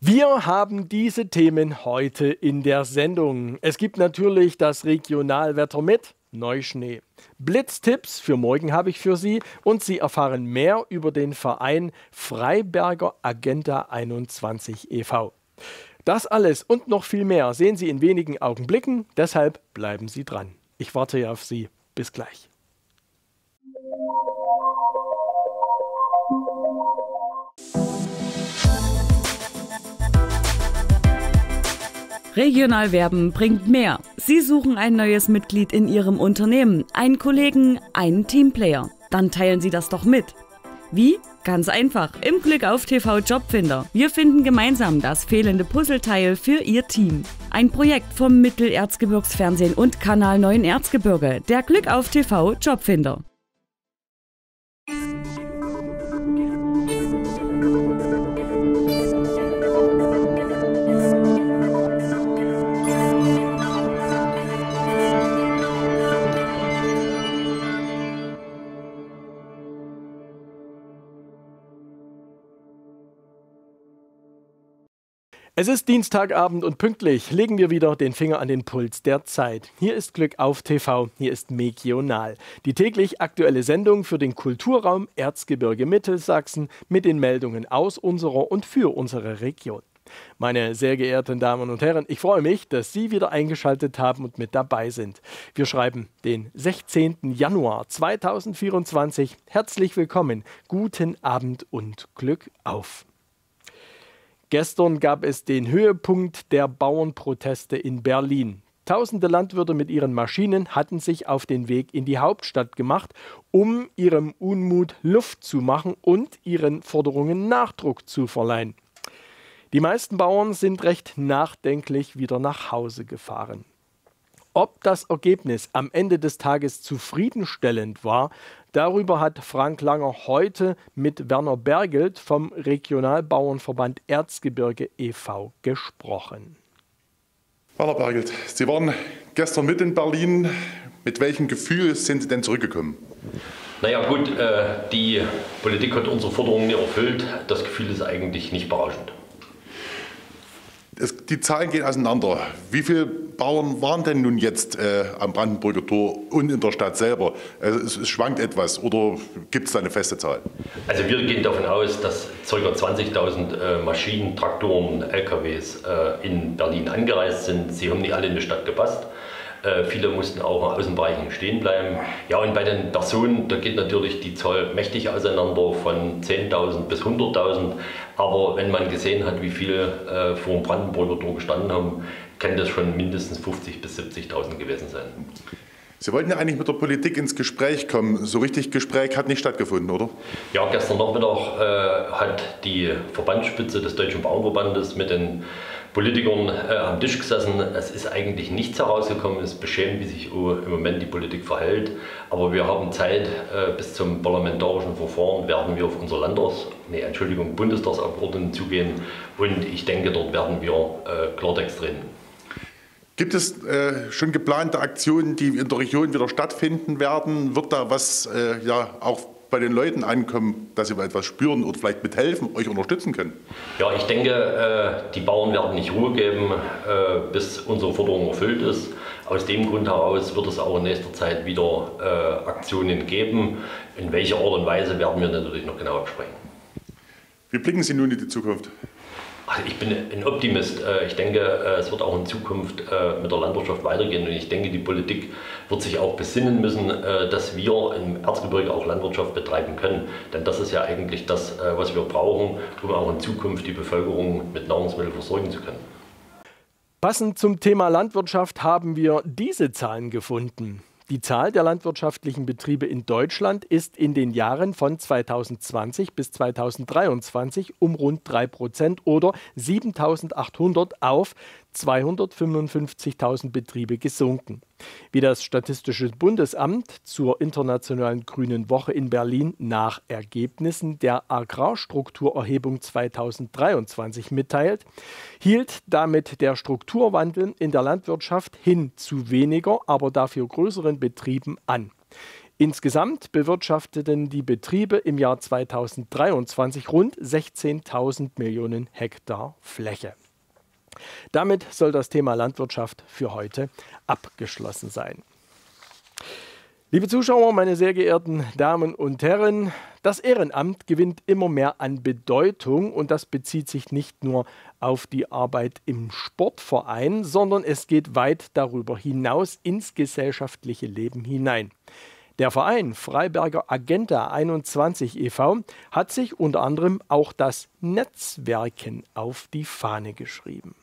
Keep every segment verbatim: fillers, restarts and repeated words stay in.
Wir haben diese Themen heute in der Sendung. Es gibt natürlich das Regionalwetter mit Neuschnee. Blitztipps für morgen habe ich für Sie und Sie erfahren mehr über den Verein Freiberger Agenda einundzwanzig e V Das alles und noch viel mehr sehen Sie in wenigen Augenblicken, deshalb bleiben Sie dran. Ich warte auf Sie. Bis gleich. Regional werben bringt mehr. Sie suchen ein neues Mitglied in Ihrem Unternehmen, einen Kollegen, einen Teamplayer. Dann teilen Sie das doch mit. Wie? Ganz einfach, im Glück auf T V Jobfinder. Wir finden gemeinsam das fehlende Puzzleteil für Ihr Team. Ein Projekt vom Mittelerzgebirgsfernsehen und Kanal neun Erzgebirge, der Glück auf T V Jobfinder. Es ist Dienstagabend und pünktlich legen wir wieder den Finger an den Puls der Zeit. Hier ist Glück auf T V, hier ist Megional. Die täglich aktuelle Sendung für den Kulturraum Erzgebirge Mittelsachsen mit den Meldungen aus unserer und für unsere Region. Meine sehr geehrten Damen und Herren, ich freue mich, dass Sie wieder eingeschaltet haben und mit dabei sind. Wir schreiben den sechzehnten Januar zweitausendvierundzwanzig. Herzlich willkommen, guten Abend und Glück auf. Gestern gab es den Höhepunkt der Bauernproteste in Berlin. Tausende Landwirte mit ihren Maschinen hatten sich auf den Weg in die Hauptstadt gemacht, um ihrem Unmut Luft zu machen und ihren Forderungen Nachdruck zu verleihen. Die meisten Bauern sind recht nachdenklich wieder nach Hause gefahren. Ob das Ergebnis am Ende des Tages zufriedenstellend war, darüber hat Frank Langer heute mit Werner Bergelt vom Regionalbauernverband Erzgebirge e V gesprochen. Werner Bergelt, Sie waren gestern mit in Berlin. Mit welchem Gefühl sind Sie denn zurückgekommen? Naja gut, äh, die Politik hat unsere Forderungen nicht erfüllt. Das Gefühl ist eigentlich nicht berauschend. Es, die Zahlen gehen auseinander. Wie viele Bauern waren denn nun jetzt äh, am Brandenburger Tor und in der Stadt selber? Also es, es schwankt etwas oder gibt es da eine feste Zahl? Also wir gehen davon aus, dass ca. zwanzigtausend äh, Maschinen, Traktoren, L K Ws äh, in Berlin angereist sind. Sie haben nicht alle in die Stadt gepasst. Äh, viele mussten auch in Außenbereichen stehen bleiben. Ja, und bei den Personen, da geht natürlich die Zahl mächtig auseinander von zehntausend bis hunderttausend. Aber wenn man gesehen hat, wie viele äh, vor dem Brandenburger Tor gestanden haben, kann das schon mindestens fünfzigtausend bis siebzigtausend gewesen sein. Sie wollten ja eigentlich mit der Politik ins Gespräch kommen. So richtig Gespräch hat nicht stattgefunden, oder? Ja, gestern Nachmittag äh, hat die Verbandsspitze des Deutschen Bauernverbandes mit den Politikern äh, am Tisch gesessen. Es ist eigentlich nichts herausgekommen. Es ist beschämend, wie sich uh, im Moment die Politik verhält. Aber wir haben Zeit, äh, bis zum parlamentarischen Verfahren werden wir auf unsere Landtags-, nee, Entschuldigung, Bundestagsabgeordneten zugehen. Und ich denke, dort werden wir äh, Klartext reden. Gibt es äh, schon geplante Aktionen, die in der Region wieder stattfinden werden? Wird da was äh, ja, auch bei den Leuten ankommen, dass sie mal etwas spüren oder vielleicht mithelfen, euch unterstützen können? Ja, ich denke, äh, die Bauern werden nicht Ruhe geben, äh, bis unsere Forderung erfüllt ist. Aus dem Grund heraus wird es auch in nächster Zeit wieder äh, Aktionen geben. In welcher Art und Weise werden wir natürlich noch genau absprechen. Wie blicken Sie nun in die Zukunft? Also ich bin ein Optimist. Ich denke, es wird auch in Zukunft mit der Landwirtschaft weitergehen. Und ich denke, die Politik wird sich auch besinnen müssen, dass wir im Erzgebirge auch Landwirtschaft betreiben können. Denn das ist ja eigentlich das, was wir brauchen, um auch in Zukunft die Bevölkerung mit Nahrungsmitteln versorgen zu können. Passend zum Thema Landwirtschaft haben wir diese Zahlen gefunden. Die Zahl der landwirtschaftlichen Betriebe in Deutschland ist in den Jahren von zweitausendzwanzig bis zweitausenddreiundzwanzig um rund drei Prozent oder siebentausendachthundert auf zweihundertfünfundfünfzigtausend Betriebe gesunken. Wie das Statistische Bundesamt zur Internationalen Grünen Woche in Berlin nach Ergebnissen der Agrarstrukturerhebung zweitausenddreiundzwanzig mitteilt, hielt damit der Strukturwandel in der Landwirtschaft hin zu weniger, aber dafür größeren Betrieben an. Insgesamt bewirtschafteten die Betriebe im Jahr zweitausenddreiundzwanzig rund sechzehntausend Millionen Hektar Fläche. Damit soll das Thema Landwirtschaft für heute abgeschlossen sein. Liebe Zuschauer, meine sehr geehrten Damen und Herren, das Ehrenamt gewinnt immer mehr an Bedeutung und das bezieht sich nicht nur auf die Arbeit im Sportverein, sondern es geht weit darüber hinaus ins gesellschaftliche Leben hinein. Der Verein Freiberger Agenda einundzwanzig e V hat sich unter anderem auch das Netzwerken auf die Fahne geschrieben.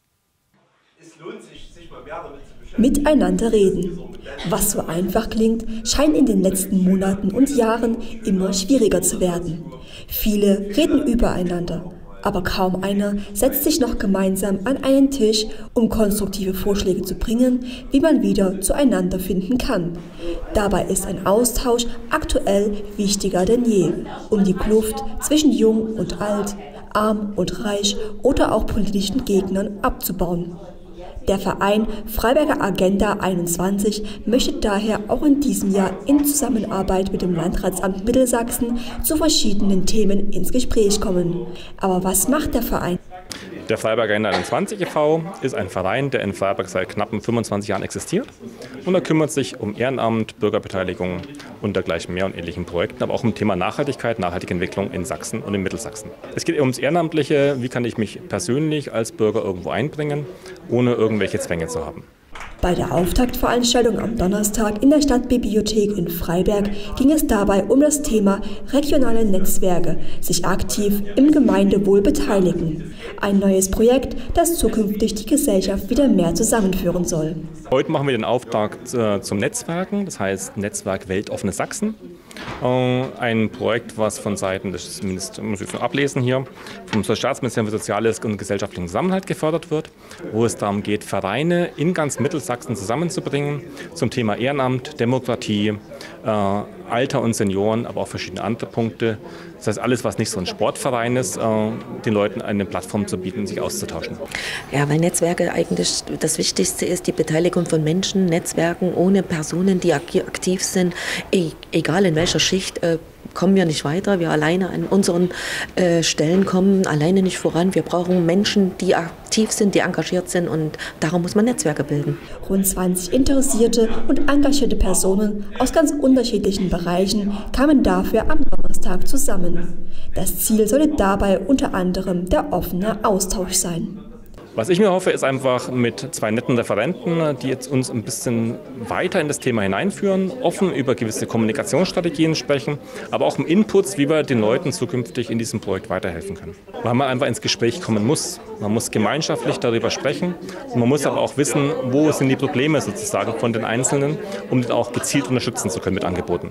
Es lohnt sich, sich mal mehr damit zu beschäftigen. Miteinander reden. Was so einfach klingt, scheint in den letzten Monaten und Jahren immer schwieriger zu werden. Viele reden übereinander, aber kaum einer setzt sich noch gemeinsam an einen Tisch, um konstruktive Vorschläge zu bringen, wie man wieder zueinander finden kann. Dabei ist ein Austausch aktuell wichtiger denn je, um die Kluft zwischen Jung und Alt, Arm und Reich oder auch politischen Gegnern abzubauen. Der Verein Freiberger Agenda einundzwanzig möchte daher auch in diesem Jahr in Zusammenarbeit mit dem Landratsamt Mittelsachsen zu verschiedenen Themen ins Gespräch kommen. Aber was macht der Verein? Der Freiberger Agenda einundzwanzig e V ist ein Verein, der in Freiberg seit knappen fünfundzwanzig Jahren existiert. Und er kümmert sich um Ehrenamt, Bürgerbeteiligung und dergleichen mehr und ähnlichen Projekten, aber auch um das Thema Nachhaltigkeit, nachhaltige Entwicklung in Sachsen und in Mittelsachsen. Es geht ums Ehrenamtliche, wie kann ich mich persönlich als Bürger irgendwo einbringen, ohne irgendwelche Zwänge zu haben. Bei der Auftaktveranstaltung am Donnerstag in der Stadtbibliothek in Freiberg ging es dabei um das Thema regionale Netzwerke, sich aktiv im Gemeindewohl beteiligen. Ein neues Projekt, das zukünftig die Gesellschaft wieder mehr zusammenführen soll. Heute machen wir den Auftakt äh, zum Netzwerken, das heißt Netzwerk Weltoffene Sachsen. Äh, ein Projekt, was von Seiten des Ministeriums, muss ich ablesen hier, vom Staatsministerium für Soziales und gesellschaftlichen Zusammenhalt gefördert wird, wo es darum geht, Vereine in ganz Mittelsachsen zusammenzubringen zum Thema Ehrenamt, Demokratie, äh, Alter und Senioren, aber auch verschiedene andere Punkte. Das heißt, alles, was nicht so ein Sportverein ist, äh, den Leuten eine Plattform zu bieten, sich auszutauschen. Ja, weil Netzwerke eigentlich das Wichtigste ist, die Beteiligung von Menschen, Netzwerken ohne Personen, die aktiv sind, e egal in welcher Schicht, äh, kommen wir nicht weiter. Wir alleine an unseren äh, Stellen kommen alleine nicht voran. Wir brauchen Menschen, die aktiv sind, die engagiert sind und darum muss man Netzwerke bilden. Rund zwanzig interessierte und engagierte Personen aus ganz unterschiedlichen Bereichen kamen dafür am Donnerstag zusammen. Das Ziel sollte dabei unter anderem der offene Austausch sein. Was ich mir hoffe, ist einfach mit zwei netten Referenten, die jetzt uns ein bisschen weiter in das Thema hineinführen, offen über gewisse Kommunikationsstrategien sprechen, aber auch um Inputs, wie wir den Leuten zukünftig in diesem Projekt weiterhelfen können. Weil man einfach ins Gespräch kommen muss. Man muss gemeinschaftlich darüber sprechen und man muss aber auch wissen, wo sind die Probleme sozusagen von den Einzelnen, um das auch gezielt unterstützen zu können mit Angeboten.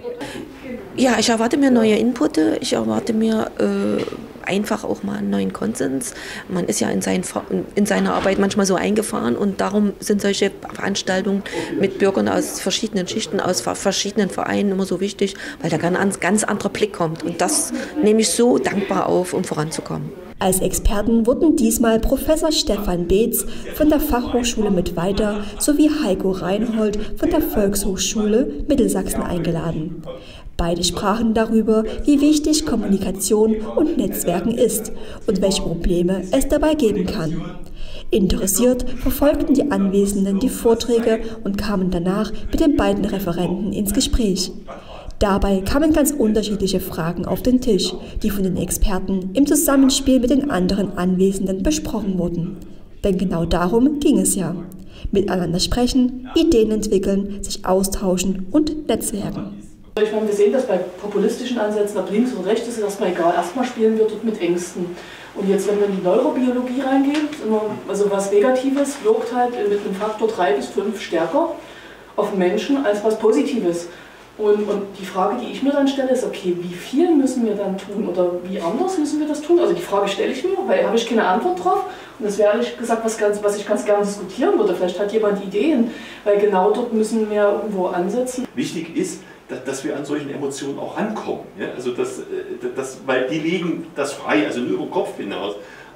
Ja, ich erwarte mir neue Inputte, ich erwarte mir äh, einfach auch mal einen neuen Konsens. Man ist ja in, sein, in seiner Arbeit manchmal so eingefahren und darum sind solche Veranstaltungen mit Bürgern aus verschiedenen Schichten, aus verschiedenen Vereinen immer so wichtig, weil da ein ganz anderer Blick kommt und das nehme ich so dankbar auf, um voranzukommen. Als Experten wurden diesmal Professor Stefan Beetz von der Fachhochschule Mittweida sowie Heiko Reinhold von der Volkshochschule Mittelsachsen eingeladen. Beide sprachen darüber, wie wichtig Kommunikation und Netzwerken ist und welche Probleme es dabei geben kann. Interessiert verfolgten die Anwesenden die Vorträge und kamen danach mit den beiden Referenten ins Gespräch. Dabei kamen ganz unterschiedliche Fragen auf den Tisch, die von den Experten im Zusammenspiel mit den anderen Anwesenden besprochen wurden. Denn genau darum ging es ja. Miteinander sprechen, Ideen entwickeln, sich austauschen und netzwerken. Ich meine, wir sehen das bei populistischen Ansätzen, ob links oder rechts ist es erstmal egal. Erstmal spielen wir dort mit Ängsten. Und jetzt, wenn wir in die Neurobiologie reingehen, also was Negatives wirkt halt mit einem Faktor drei bis fünf stärker auf den Menschen als was Positives. Und, und die Frage, die ich mir dann stelle, ist, okay, wie viel müssen wir dann tun oder wie anders müssen wir das tun? Also die Frage stelle ich mir, weil habe ich keine Antwort drauf. Und das wäre ehrlich gesagt was, ganz, was ich ganz gerne diskutieren würde. Vielleicht hat jemand Ideen, weil genau dort müssen wir irgendwo ansetzen. Wichtig ist, dass wir an solchen Emotionen auch rankommen. Ja? Also das, das, weil die legen das frei, also nur über den Kopf hinaus.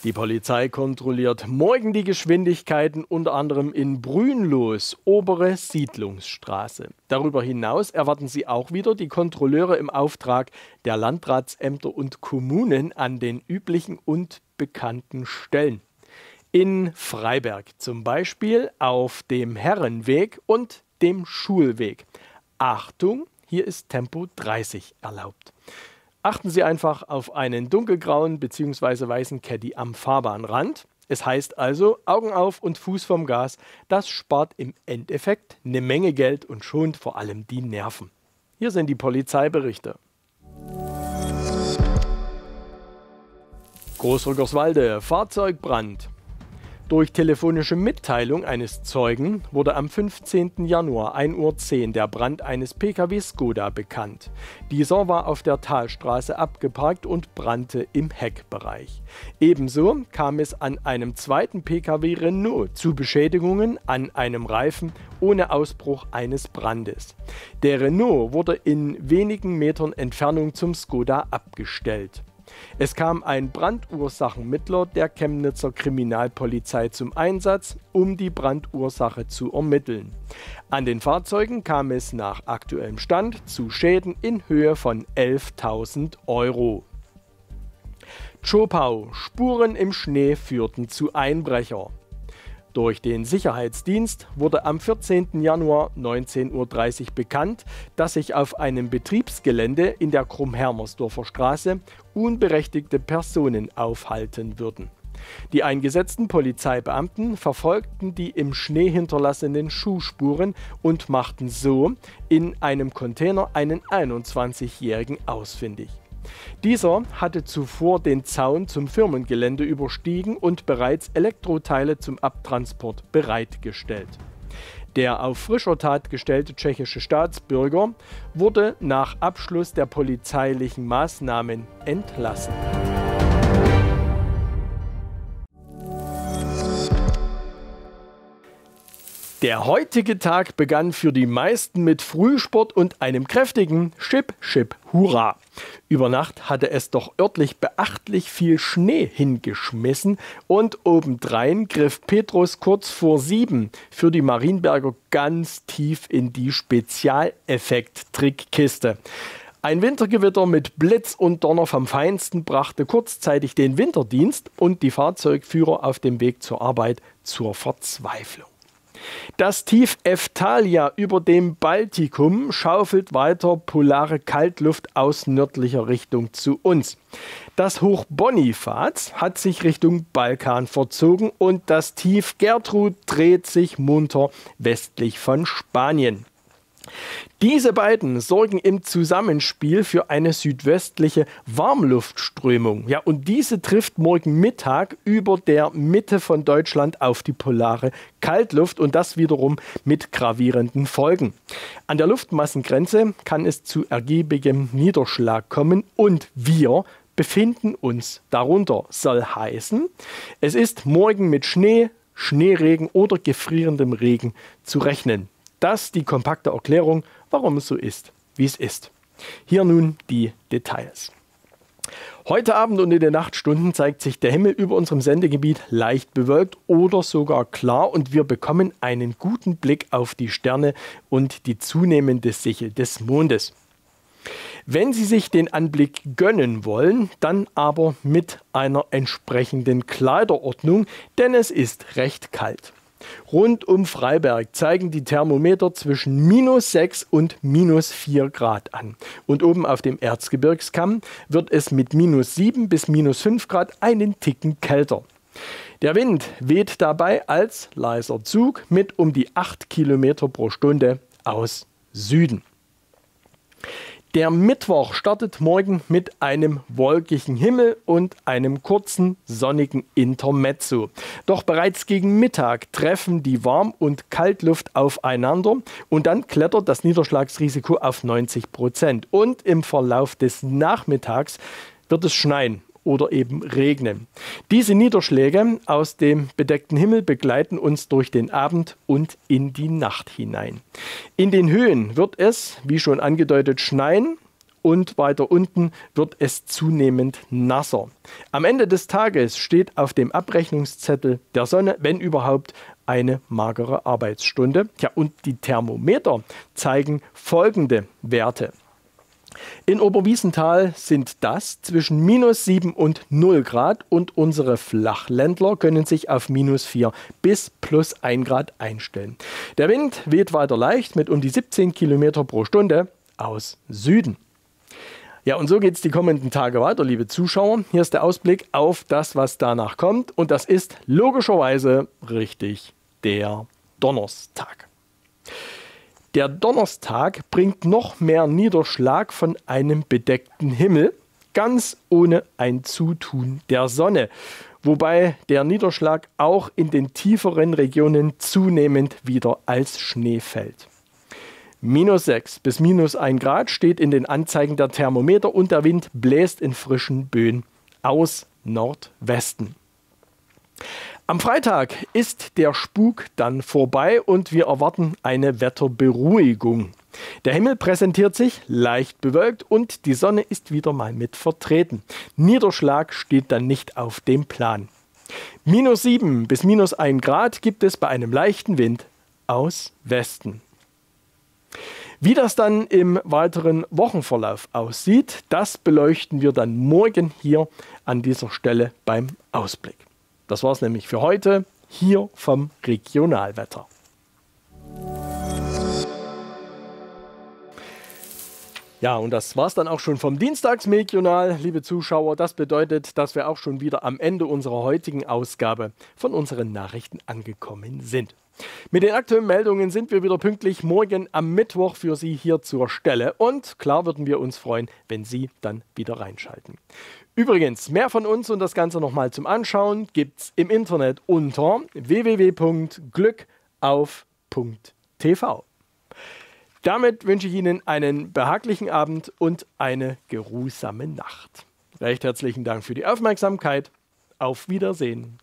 Die Polizei kontrolliert morgen die Geschwindigkeiten unter anderem in Brünloos, obere Siedlungsstraße. Darüber hinaus erwarten sie auch wieder die Kontrolleure im Auftrag der Landratsämter und Kommunen an den üblichen und bekannten Stellen. In Freiberg zum Beispiel auf dem Herrenweg und dem Schulweg. Achtung, hier ist Tempo dreißig erlaubt. Achten Sie einfach auf einen dunkelgrauen bzw. weißen Caddy am Fahrbahnrand. Es heißt also, Augen auf und Fuß vom Gas. Das spart im Endeffekt eine Menge Geld und schont vor allem die Nerven. Hier sind die Polizeiberichte. Großrückerswalde, Fahrzeugbrand. Durch telefonische Mitteilung eines Zeugen wurde am fünfzehnten Januar ein Uhr zehn der Brand eines P K W Skoda bekannt. Dieser war auf der Talstraße abgeparkt und brannte im Heckbereich. Ebenso kam es an einem zweiten P K W Renault zu Beschädigungen an einem Reifen ohne Ausbruch eines Brandes. Der Renault wurde in wenigen Metern Entfernung zum Skoda abgestellt. Es kam ein Brandursachenmittler der Chemnitzer Kriminalpolizei zum Einsatz, um die Brandursache zu ermitteln. An den Fahrzeugen kam es nach aktuellem Stand zu Schäden in Höhe von elftausend Euro. Zschopau, Spuren im Schnee führten zu Einbrecher. Durch den Sicherheitsdienst wurde am vierzehnten Januar neunzehn Uhr dreißig bekannt, dass sich auf einem Betriebsgelände in der Krumm-Hermersdorfer Straße unberechtigte Personen aufhalten würden. Die eingesetzten Polizeibeamten verfolgten die im Schnee hinterlassenen Schuhspuren und machten so in einem Container einen einundzwanzigjährigen ausfindig. Dieser hatte zuvor den Zaun zum Firmengelände überstiegen und bereits Elektroteile zum Abtransport bereitgestellt. Der auf frischer Tat gestellte tschechische Staatsbürger wurde nach Abschluss der polizeilichen Maßnahmen entlassen. Der heutige Tag begann für die meisten mit Frühsport und einem kräftigen Schip, Schip, Hurra. Über Nacht hatte es doch örtlich beachtlich viel Schnee hingeschmissen und obendrein griff Petrus kurz vor sieben für die Marienberger ganz tief in die Spezialeffekt-Trickkiste. Ein Wintergewitter mit Blitz und Donner vom Feinsten brachte kurzzeitig den Winterdienst und die Fahrzeugführer auf dem Weg zur Arbeit zur Verzweiflung. Das Tief Eftalia über dem Baltikum schaufelt weiter polare Kaltluft aus nördlicher Richtung zu uns. Das Hoch Bonifaz hat sich Richtung Balkan verzogen und das Tief Gertrud dreht sich munter westlich von Spanien. Diese beiden sorgen im Zusammenspiel für eine südwestliche Warmluftströmung. Ja, und diese trifft morgen Mittag über der Mitte von Deutschland auf die polare Kaltluft und das wiederum mit gravierenden Folgen. An der Luftmassengrenze kann es zu ergiebigem Niederschlag kommen und wir befinden uns darunter. Soll heißen, es ist morgen mit Schnee, Schneeregen oder gefrierendem Regen zu rechnen. Das die kompakte Erklärung, warum es so ist, wie es ist. Hier nun die Details. Heute Abend und in den Nachtstunden zeigt sich der Himmel über unserem Sendegebiet leicht bewölkt oder sogar klar und wir bekommen einen guten Blick auf die Sterne und die zunehmende Sichel des Mondes. Wenn Sie sich den Anblick gönnen wollen, dann aber mit einer entsprechenden Kleiderordnung, denn es ist recht kalt. Rund um Freiberg zeigen die Thermometer zwischen minus sechs und minus vier Grad an. Und oben auf dem Erzgebirgskamm wird es mit minus sieben bis minus fünf Grad einen Ticken kälter. Der Wind weht dabei als leiser Zug mit um die acht Kilometer pro Stunde aus Süden. Der Mittwoch startet morgen mit einem wolkigen Himmel und einem kurzen sonnigen Intermezzo. Doch bereits gegen Mittag treffen die Warm- und Kaltluft aufeinander und dann klettert das Niederschlagsrisiko auf neunzig Prozent. Und im Verlauf des Nachmittags wird es schneien oder eben regnen. Diese Niederschläge aus dem bedeckten Himmel begleiten uns durch den Abend und in die Nacht hinein. In den Höhen wird es, wie schon angedeutet, schneien und weiter unten wird es zunehmend nasser. Am Ende des Tages steht auf dem Abrechnungszettel der Sonne, wenn überhaupt, eine magere Arbeitsstunde. Ja, und die Thermometer zeigen folgende Werte. In Oberwiesenthal sind das zwischen minus sieben und null Grad und unsere Flachländler können sich auf minus vier bis plus ein Grad einstellen. Der Wind weht weiter leicht mit um die siebzehn Kilometer pro Stunde aus Süden. Ja, und so geht es die kommenden Tage weiter, liebe Zuschauer. Hier ist der Ausblick auf das, was danach kommt. Und das ist logischerweise richtig der Donnerstag. Der Donnerstag bringt noch mehr Niederschlag von einem bedeckten Himmel, ganz ohne ein Zutun der Sonne. Wobei der Niederschlag auch in den tieferen Regionen zunehmend wieder als Schnee fällt. Minus sechs bis minus ein Grad steht in den Anzeigen der Thermometer und der Wind bläst in frischen Böen aus Nordwesten. Am Freitag ist der Spuk dann vorbei und wir erwarten eine Wetterberuhigung. Der Himmel präsentiert sich leicht bewölkt und die Sonne ist wieder mal mit vertreten. Niederschlag steht dann nicht auf dem Plan. Minus sieben bis minus ein Grad gibt es bei einem leichten Wind aus Westen. Wie das dann im weiteren Wochenverlauf aussieht, das beleuchten wir dann morgen hier an dieser Stelle beim Ausblick. Das war es nämlich für heute hier vom Regionalwetter. Ja, und das war es dann auch schon vom Dienstagsregional, liebe Zuschauer. Das bedeutet, dass wir auch schon wieder am Ende unserer heutigen Ausgabe von unseren Nachrichten angekommen sind. Mit den aktuellen Meldungen sind wir wieder pünktlich morgen am Mittwoch für Sie hier zur Stelle. Und klar würden wir uns freuen, wenn Sie dann wieder reinschalten. Übrigens, mehr von uns und das Ganze nochmal zum Anschauen gibt's im Internet unter w w w punkt glückauf punkt t v. Damit wünsche ich Ihnen einen behaglichen Abend und eine geruhsame Nacht. Recht herzlichen Dank für die Aufmerksamkeit. Auf Wiedersehen.